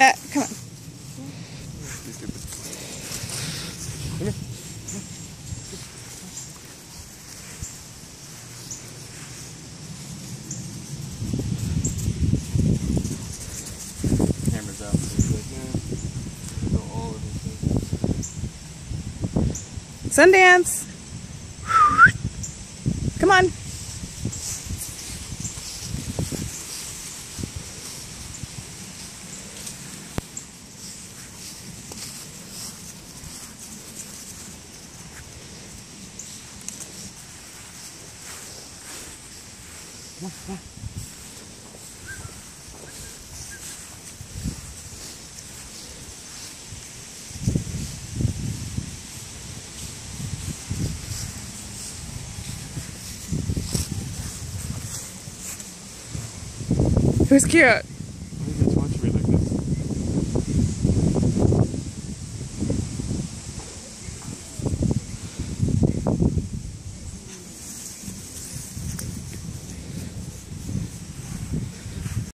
Come on. Come here. Camera's out. Sundance. Come on. Come on, come on. Who's cute?